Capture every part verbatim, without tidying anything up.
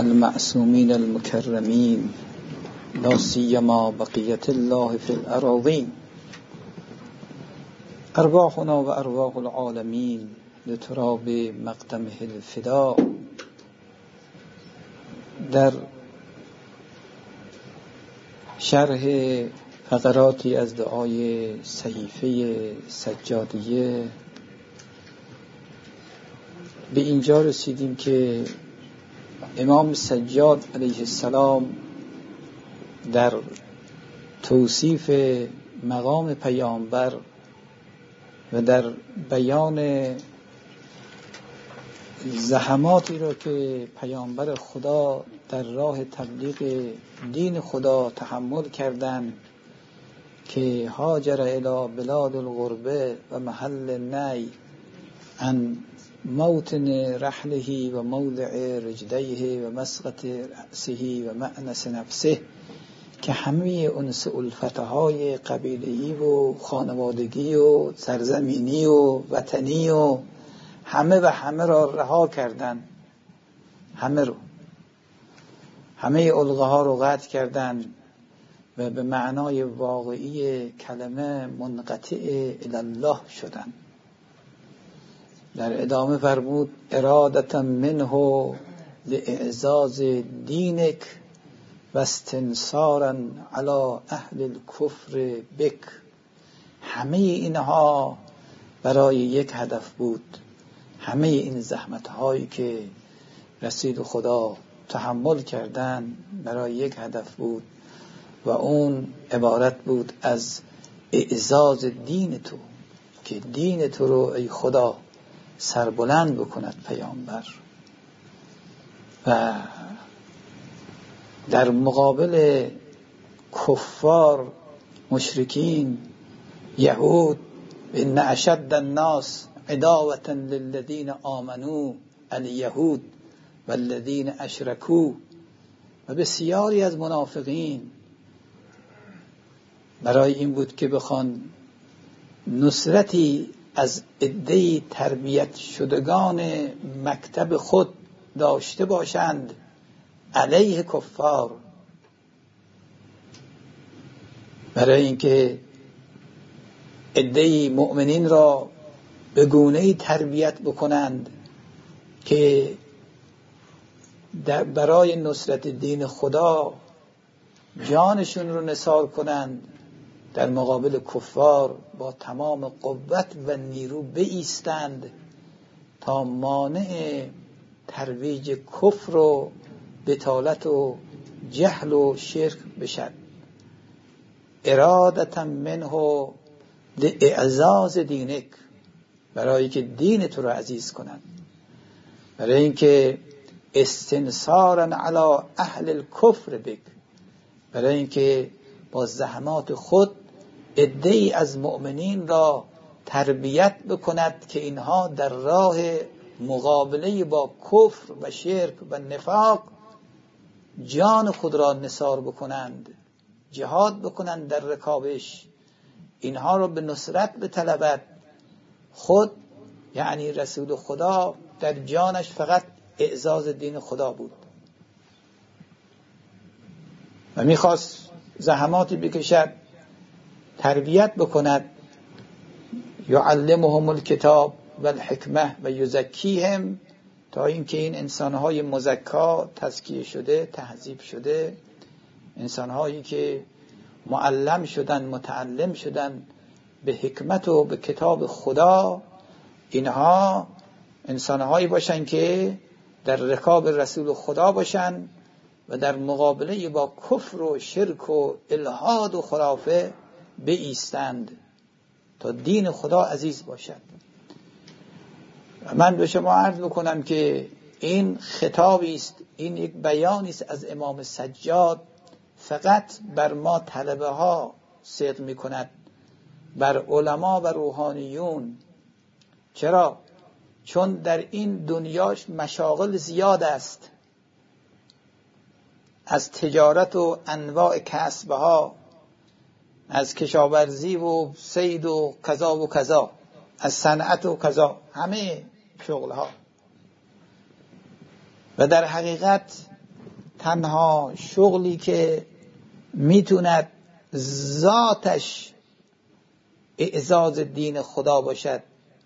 المعصومین المکرمین لا سیما بقیت الله فی الاراضین ارواحنا و ارواح العالمین لتراب مقدمه الفدا. در شرح فقراتی از دعای صحیفه سجادیه به اینجا رسیدیم که امام سجاد علیه السلام در توصیف مقام پیامبر و در بیان زحماتی را که پیامبر خدا در راه تبلیغ دین خدا تحمل کردند که هاجر الی بلاد الغربه و محل نی عن موطن رحله و موضع رجلیه و مسقط رأسه و مأنس نفسه، که همه انس الفتهای قبیلهی و خانوادگی و سرزمینی و وطنی و همه و همه را رها کردن، همه رو همه علقه ها رو قطع کردن و به معنای واقعی کلمه منقطع الی الله شدن. در ادامه فرمود ارادتا منه لاعزاز دینک و استنصارا علی اهل الکفر بک. همه اینها برای یک هدف بود، همه این زحمت هایی که رسول خدا تحمل کردن برای یک هدف بود و اون عبارت بود از اعزاز دین تو، که دین تو رو ای خدا سربلند بکند پیامبر. و در مقابل کفار، مشرکین، یهود، ان اشد الناس عداوة للذین آمنوا الیهود والذین اشرکوا، و بسیاری از منافقین برای این بود که بخوان نصرتی از عده‌ای تربیت شدگان مکتب خود داشته باشند علیه کفار، برای اینکه عده‌ای مؤمنین را به گونه‌ای تربیت بکنند که برای نصرت دین خدا جانشون رو نثار کنند، در مقابل کفار با تمام قوت و نیرو بایستند تا مانع ترویج کفر و بطالت و جهل و شرک بشد. ارادتا منه لاعزاز دینک، برای که دین تو را عزیز کنند، برای اینکه استنصارا علی اهل الکفر بک، برای اینکه با زحمات خود عده‌ای از مؤمنین را تربیت بکند که اینها در راه مقابله با کفر و شرک و نفاق جان خود را نثار بکنند، جهاد بکنند در رکابش، اینها را به نصرت بطلبد. خود یعنی رسول خدا در جانش فقط اعزاز دین خدا بود و میخواست زحماتی بکشد، تربیت بکند، یعلمهم الکتاب و الحکمه و یزکیهم، تا اینکه این انسانهای مزکا، تزکیه شده، تهذیب شده، انسانهایی که معلم شدن، متعلم شدن به حکمت و به کتاب خدا، اینها انسانهایی باشن که در رکاب رسول خدا باشن و در مقابله با کفر و شرک و الحاد و خرافه بایستند تا دین خدا عزیز باشد. من به شما عرض بکنم که این خطابی است، این یک بیانی است از امام سجاد، فقط بر ما طلبه ها صدق می کند، بر علما و روحانیون. چرا؟ چون در این دنیاش مشاغل زیاد است، از تجارت و انواع کسبها، از کشاورزی و صید و کذا و کذا، از صنعت و کذا، همه شغلها. و در حقیقت تنها شغلی که میتوند ذاتش اعزاز دین خدا باشد،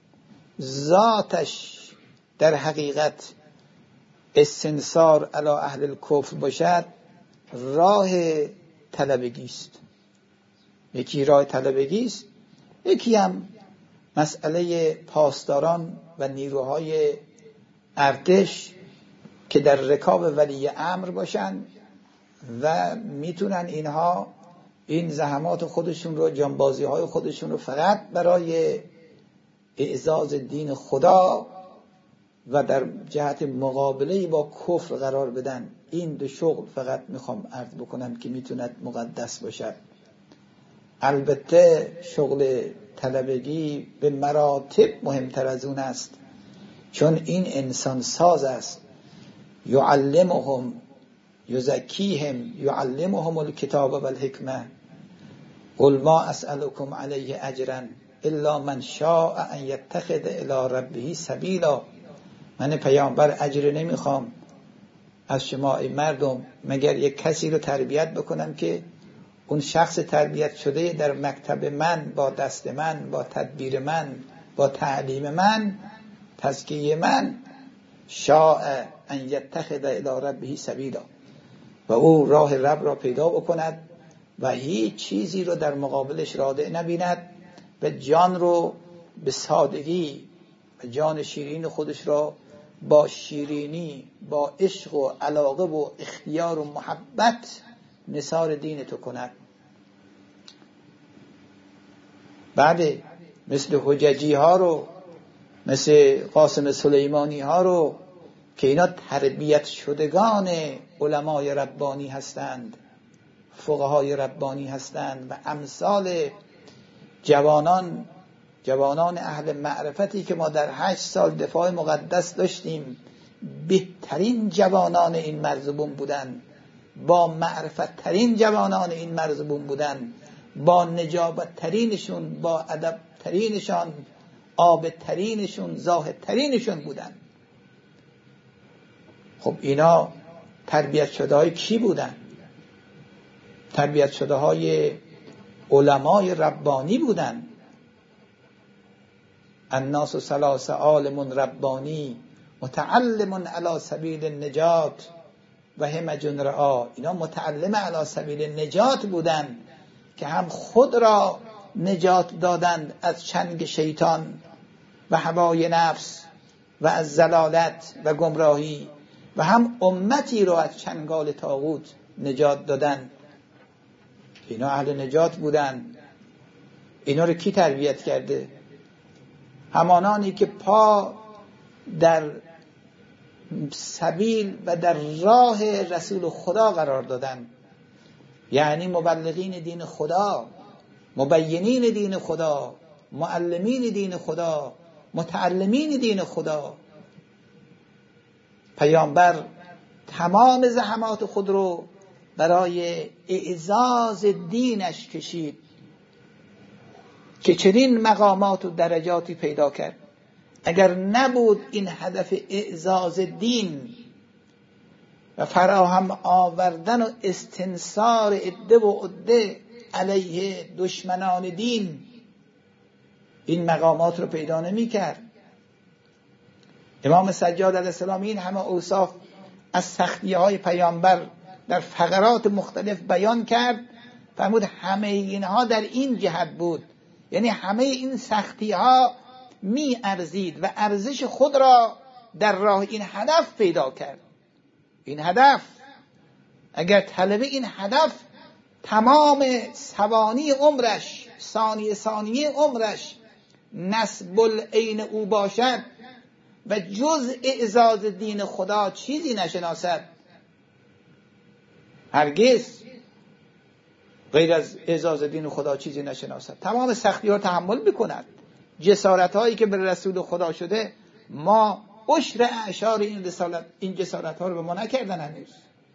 ذاتش در حقیقت استنصار علی اهل الکفر باشد، راه طلبگی است. یکی راه طلبگی است، یکی هم مسئله پاسداران و نیروهای ارتش که در رکاب ولی امر باشن و میتونن اینها این زحمات خودشون رو، جانبازی های خودشون رو فقط برای اعزاز دین خدا و در جهت مقابله با کفر قرار بدن. این دو شغل فقط میخوام عرض بکنم که میتوند مقدس باشد. البته شغل طلبگی به مراتب مهمتر از اون است، چون این انسان ساز است. یعلمهم یزکیهم یعلمهم الکتاب و الحکمه قل ما اسألكم علیه اجرا الا من شاء ان یتخذ الی ربه سبیلا. من پیامبر اجر نمیخوام از شما ای مردم مگر یک کسی رو تربیت بکنم که اون شخص تربیت شده در مکتب من، با دست من، با تدبیر من، با تعلیم من، تزکیه من، شاء ان یتخذ الی ربه سبیلا، و او راه رب را پیدا بکند و هیچ چیزی رو در مقابلش رادع نبیند و جان رو به سادگی و جان شیرین خودش را با شیرینی، با عشق و علاقه و اختیار و محبت نثار دین تو کند. بعد مثل حججی ها رو، مثل قاسم سلیمانی ها رو که اینا تربیت شدگان علمای ربانی هستند، فقهای ربانی هستند و امثال جوانان جوانان اهل معرفتی که ما در هشت سال دفاع مقدس داشتیم، بهترین جوانان این مرزبون بودن، با معرفت ترین جوانان این مرزبون بودن، با نجابت ترینشون، با ادب ترینشان، آب ترینشون، زاهد ترینشون بودن. خب اینا تربیت شده های کی بودن؟ تربیت شده های علمای ربانی بودن. الناس ثلاثه عالم ربانی متعلم علی سبیل النجات و همج رعا. اینا متعلم علی سبیل النجات بودن که هم خود را نجات دادند از چنگ شیطان و هوای نفس و از ضلالت و گمراهی، و هم امتی را از چنگال طاغوت نجات دادند. اینا اهل نجات بودن. اینا رو کی تربیت کرده؟ همانانی که پا در سبیل و در راه رسول خدا قرار دادن، یعنی مبلغین دین خدا، مبینین دین خدا، معلمین دین خدا، متعلمین دین خدا. پیامبر تمام زحمات خود رو برای اعزاز دینش کشید که چنین مقامات و درجاتی پیدا کرد. اگر نبود این هدف اعزاز دین و فراهم آوردن و استنصار عده و عده علیه دشمنان دین، این مقامات رو پیدا نمی کرد. امام سجاد علیه السلام این همه اوصاف از سختی های پیامبر در فقرات مختلف بیان کرد، فرمود همه اینها در این جهت بود، یعنی همه این سختی ها می ارزید و ارزش خود را در راه این هدف پیدا کرد. این هدف، اگر طلب این هدف تمام ثوانی عمرش، ثانیه ثانیه عمرش نصب العین او باشد و جز اعزاز دین خدا چیزی نشناسد، هرگز غیر از اعزاز دین خدا چیزی نشناسد، تمام سختی ها تحمل بکند. جسارت هایی که به رسول خدا شده، ما عشر اعشار این رسالت این جسارت ها رو به ما نکردن هنوز،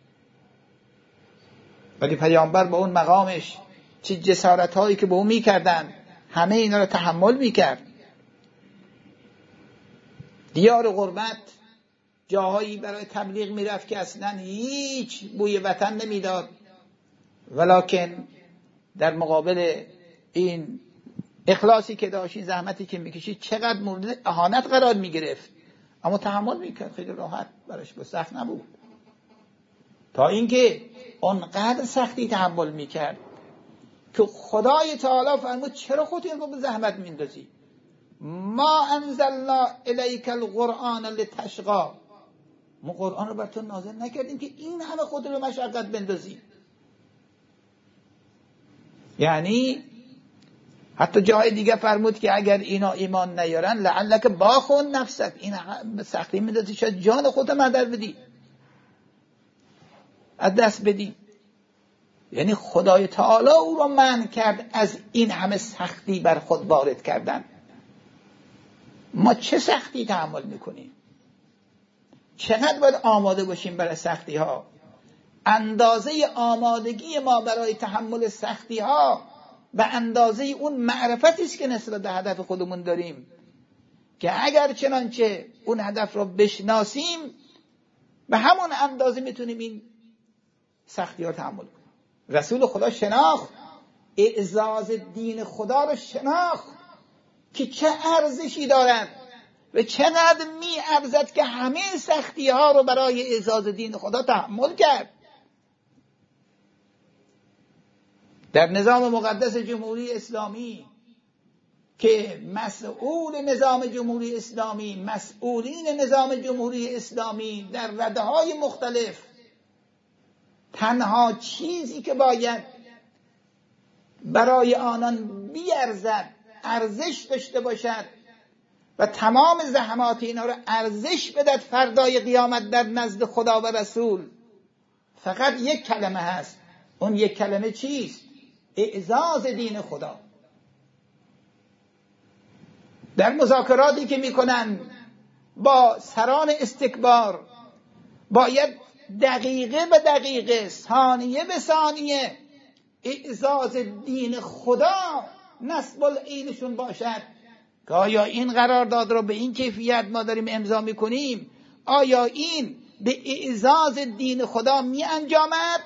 ولی پیامبر با اون مقامش چه جسارت هایی که به اون میکردن، همه اینا رو تحمل میکرد. دیار غربت جاهایی برای تبلیغ میرفت که اصلا هیچ بوی وطن نمیداد، ولکن در مقابل این اخلاصی که داشت، این زحمتی که میکشید، چقدر مورد اهانت قرار میگرفت، اما تحمل میکرد، خیلی راحت، براش به سخت نبود. تا اینکه اونقدر سختی تحمل میکرد که خدای تعالی فرمود چرا خودت اینو به زحمت میندازی؟ ما انزلنا الیک القرآن لتشقی، ما قرآن رو بر تو نازل نکردیم که این همه خود رو مشقت بندازی. یعنی حتی جای دیگه فرمود که اگر اینا ایمان نیارن لعلک باخون نفسک، این سختی میندازی شاید جان خودت مدر بدی، از دست بدی. یعنی خدای تعالی او را منع کرد از این همه سختی بر خود وارد کردن. ما چه سختی تحمل میکنیم؟ چقدر باید آماده باشیم برای سختی ها؟ اندازه آمادگی ما برای تحمل سختی ها به اندازه اون معرفتی است که نسبت به هدف خودمون داریم، که اگر چنانچه اون هدف رو بشناسیم به همون اندازه میتونیم این سختی ها رو تحمل کنیم. رسول خدا شناخت، اعزاز دین خدا رو شناخت که چه ارزشی دارد و چقدر می ارزد که همه سختی ها رو برای اعزاز دین خدا تحمل کرد. در نظام مقدس جمهوری اسلامی که مسئول نظام جمهوری اسلامی، مسئولین نظام جمهوری اسلامی در رده‌های مختلف، تنها چیزی که باید برای آنان بیارزد، ارزش داشته باشد و تمام زحمات اینا رو ارزش بدهد فردای قیامت در نزد خدا و رسول، فقط یک کلمه هست. اون یک کلمه چیست؟ اعزاز دین خدا. در مذاکراتی که میکنن با سران استکبار باید دقیقه به دقیقه، ثانیه به ثانیه اعزاز دین خدا نصب العینشون باشد که آیا این قرارداد رو به این کیفیت ما داریم امضا میکنیم، آیا این به اعزاز دین خدا می انجامد؟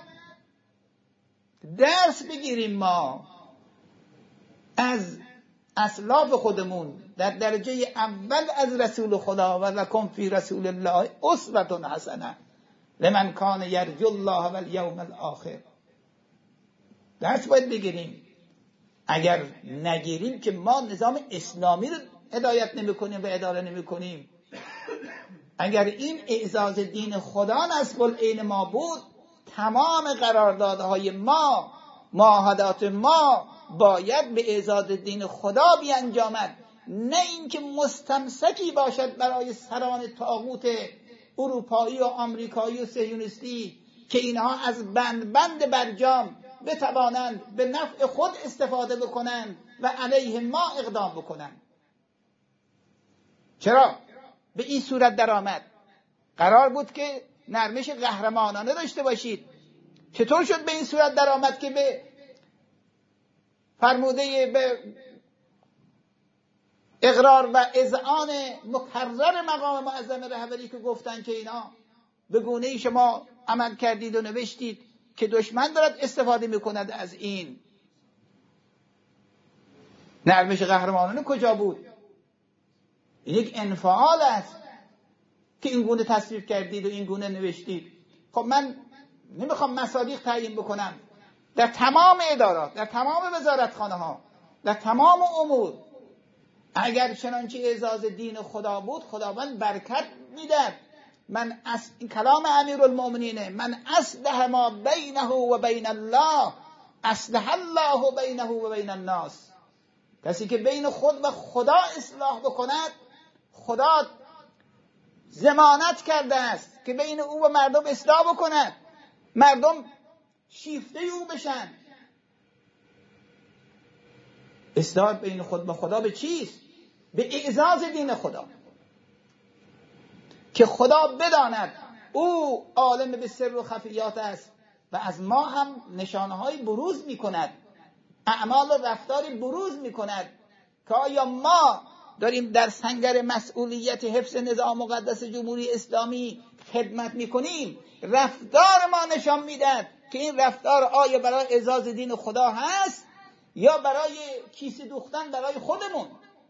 درس بگیریم ما از اسلاف خودمون در درجه اول از رسول خدا، و لکم فی رسول الله اسوة حسنه لمن کان یرجو الله و الیوم الاخر. درس باید بگیریم. اگر نگیریم که ما نظام اسلامی رو هدایت نمی کنیم و اداره نمی کنیم. اگر این اعزاز دین خدا نصب العین ما بود، تمام قراردادهای ما، معاهدات ما باید به اعزاز دین خدا بیانجامد، نه اینکه مستمسکی باشد برای سران طاغوت اروپایی و آمریکایی و صهیونیستی که اینها از بند بند برجام بتوانند به نفع خود استفاده بکنند و علیه ما اقدام بکنند. چرا به این صورت در آمد؟ قرار بود که نرمش قهرمانانه داشته باشید. چطور شد به این صورت در آمد که به فرموده به اقرار و اذعان مکرر مقام معظم رهبری که گفتن که اینا به گونه‌ای شما عمل کردید و نوشتید که دشمن دارد استفاده میکند از این. نرمش قهرمانانه کجا بود؟ این یک انفعال است که این گونه تصویر کردید و این گونه نوشتید. خب من نمیخوام مصادیق تعیین بکنم. در تمام ادارات، در تمام وزارتخانه ها، در تمام امور، اگر چنانچه اعزاز دین خدا بود، خداوند برکت میداد. من اس... این کلام امیرالمؤمنینه، من اصلح ما بینه و بین الله اصلح الله بینه و بین الناس. کسی که بین خود و خدا اصلاح بکند، خدا ضمانت کرده است که بین او و مردم اصلاح بکند، مردم شیفته او بشن. اصلاح بین خود و خدا به چیست؟ به اعزاز دین خدا، که خدا بداند او عالم به سر و خفیات است و از ما هم نشانه‌های بروز می‌کند، اعمال و رفتاری بروز می‌کند که آیا ما داریم در سنگر مسئولیت حفظ نظام مقدس جمهوری اسلامی خدمت میکنیم، رفتار ما نشان میدهد که این رفتار آیا برای اعزاز دین خدا هست یا برای کیسه دوختن برای خودمون،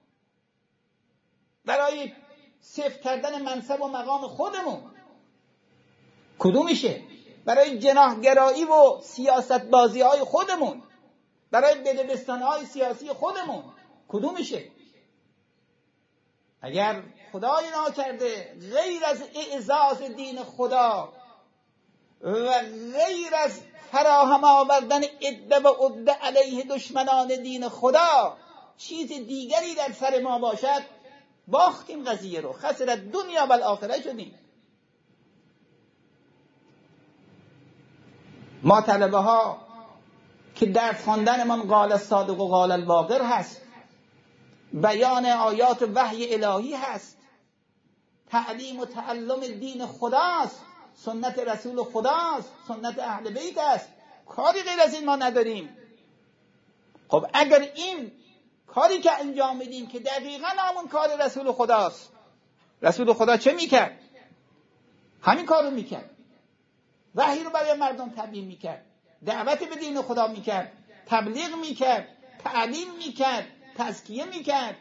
برای صفر کردن منصب و مقام خودمون. کدومشه؟ برای جناحگرایی و سیاست بازی های خودمون، برای بدبستان های سیاسی خودمون، کدومشه؟ اگر خدای ناکرده غیر از اعزاز دین خدا و غیر از فراهم آوردن عده و عده علیه دشمنان دین خدا چیز دیگری در سر ما باشد، باختیم قضیه رو، خسر دنیا و الاخره شدیم. ما طلبه ها که درس خواندنمان قال الصادق و قال الباقر هست، بیان آیات وحی الهی هست، تعلیم و تعلم دین خداست، سنت رسول خداست، سنت اهل بیت است، کاری غیر از این ما نداریم. خب اگر این کاری که انجام میدیم که دقیقاً همون کار رسول خداست، رسول خدا چه میکرد؟ همین کار رو میکرد، وحی رو برای مردم تبیین میکرد، دعوت به دین خدا میکرد، تبلیغ میکرد، تعلیم میکرد، تزکیه میکرد.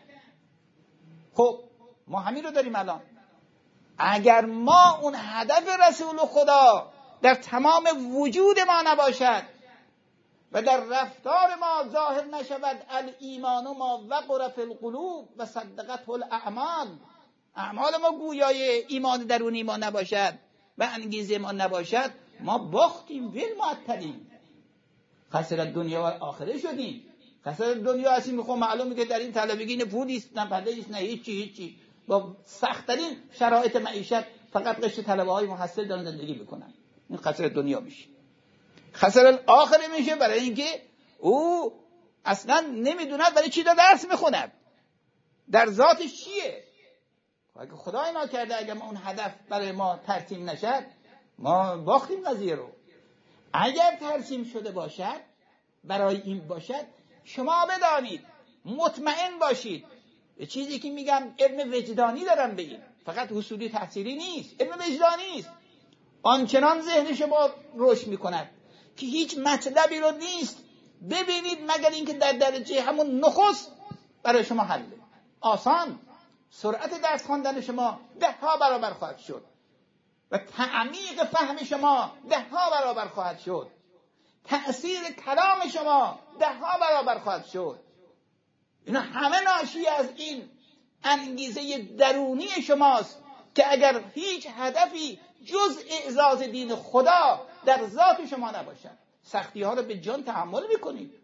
خب ما همین رو داریم الان. اگر ما اون هدف رسول خدا در تمام وجود ما نباشد و در رفتار ما ظاهر نشود الایمان ما وقر فی القلوب و صدقته الاعمال، اعمال ما گویای ایمان درونی ما نباشد و انگیزه ما نباشد، ما باختیم، ول معطلیم، خسر دنیا و آخره شدیم. خسر دنیا هستیم میخوام معلومه که در این طلبگی نه پولی است نه پله است نه هیچی هیچی، با سخت‌ترین شرایط معیشت فقط قشر طلبه های محصل دارن زندگی میکنن. این خسر دنیا میشه. خسر آخره میشه برای اینکه او اصلا نمیدوند برای چی داره درس میخوند، در ذاتش چیه. اگه خدای ناکرده اگه ما اون هدف برای ما ترسیم نشد، ما باختیم قضیه رو. اگر ترسیم شده باشد، برای این باشد، شما بدانید، مطمئن باشید، یه چیزی که میگم علم وجدانی دارم بگیم، فقط حصولی تحصیلی نیست، علم وجدانی است. آنچنان ذهن شما رشد میکند که هیچ مطلبی رو نیست ببینید مگر اینکه در درجه همون نخست برای شما حله. آسان، سرعت درس خواندن شما ده ها برابر خواهد شد و تعمیق فهم شما ده ها برابر خواهد شد، تأثیر کلام شما ده ها برابر خواهد شد. اینا همه ناشی از این انگیزه درونی شماست که اگر هیچ هدفی جز اعزاز دین خدا در ذات شما نباشد، سختی ها رو به جان تحمل میکنید،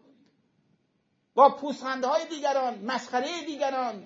با پوزخندهای دیگران، مسخره دیگران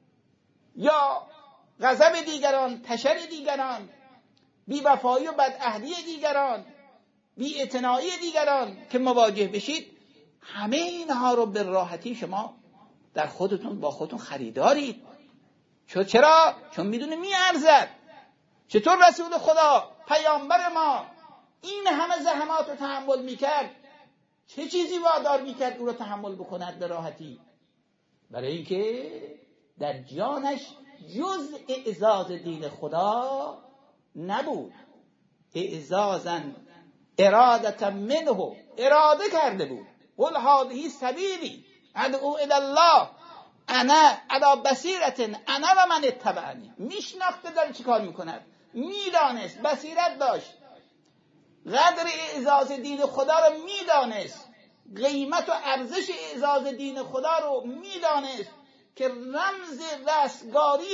یا غضب دیگران، تشر دیگران، بی‌وفایی و بدعهدی دیگران، بی‌اعتنایی دیگران که مواجه بشید، همه اینها رو به راحتی شما در خودتون با خودتون خریدارید. چرا؟ چون میدونه میارزد. چطور رسول خدا پیامبر ما این همه زحمات رو تحمل میکرد، چه چیزی وادار میکرد او رو تحمل بکند به راحتی؟ برای اینکه در جانش جز اعزاز دین خدا نبود. اعزازا ارادتا منه، اراده کرده بود. قل هذه سبیلی ادعو الی الله انا علی بصیرة انا و من اتبعنی. میشناخته داره چی کار میکند، میدانست، بصیرت داشت، قدر اعزاز دین خدا رو میدانست، قیمت و ارزش اعزاز دین خدا رو میدانست که رمز رستگاری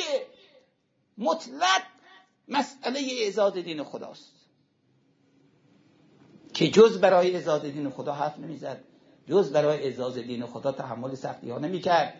مطلق مسئله اعزاز دین خداست، که جز برای اعزاز دین خدا حرف نمیزد، جز برای اعزاز دین خدا تحمل سختی ها نمیکرد.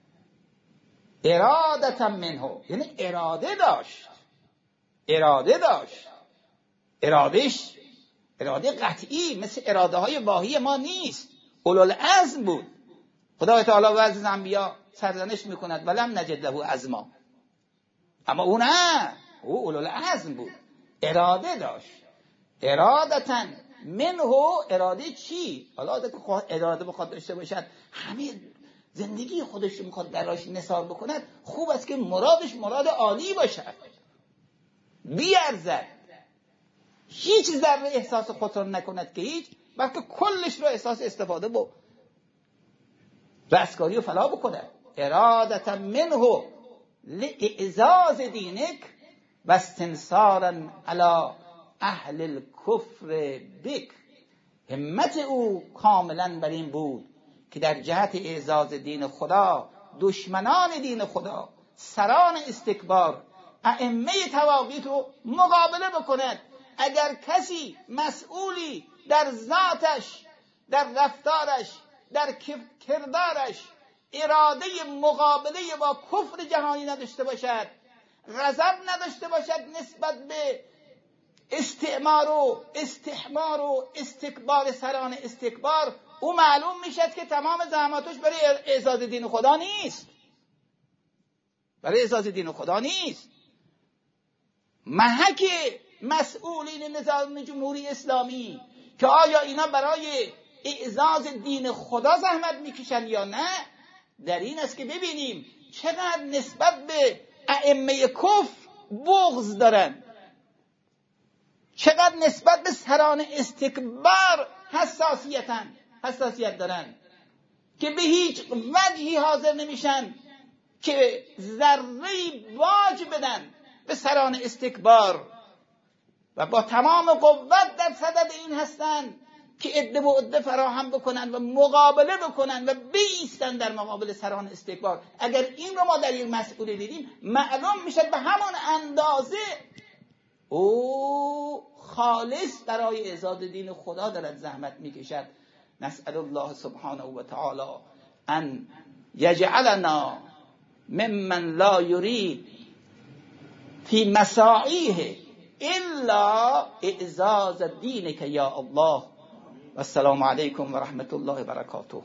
ارادتا منه، یعنی اراده داشت، اراده داشت، ارادش اراده قطعی مثل اراده های واهی ما نیست، اولوالعزم بود. خدای تعالی و عزیز انبیا سرزنش میکند ولم نجد له عزما، اما او نه، او اولوالعزم بود، اراده داشت. ارادتا منه، اراده چی؟ حالا اراده بخواد داشته باشد همه زندگی خودش رو میخواد دراش نثار بکند، خوب است که مرادش مراد عالی باشد، بیارزد، هیچ ذره احساس خسران نکند که هیچ، بلکه کلش رو احساس استفاده با رستگاری و فلاح بکند. ارادت منه لاعزاز دینک و استنصارا علی اهل الکفر بک. همت او کاملا بر این بود که در جهت اعزاز دین خدا دشمنان دین خدا، سران استکبار، ائمه تواغیت رو مقابله بکند. اگر کسی مسئولی در ذاتش، در رفتارش، در کردارش اراده مقابله با کفر جهانی نداشته باشد، غضب نداشته باشد نسبت به استعمار و استحمار و استکبار سران استکبار، او معلوم میشد که تمام زحماتش برای اعزاز دین خدا نیست، برای اعزاز دین خدا نیست. محک مسئولین نظام جمهوری اسلامی که آیا اینا برای اعزاز دین خدا زحمت میکشن یا نه، در این است که ببینیم چقدر نسبت به ائمه کفر بغض دارن، چقدر نسبت به سران استکبار حساسیتن حساسیت دارن، که به هیچ وجهی حاضر نمیشن که ذره‌ای باج بدن به سران استکبار، و با تمام قوت در صدد این هستن که عده و عده فراهم بکنن و مقابله بکنن و بایستن در مقابل سران استکبار. اگر این رو ما در این مسئولی دیدیم، معلوم میشه به همان اندازه او خالص برای اعزاز دین خدا دارد زحمت میکشد. نسأل الله سبحانه و تعالی ان یجعلنا ممن لا یرید فی مساعیه الا اعزاز دینک یا الله. و السلام علیکم و رحمت الله و برکاته.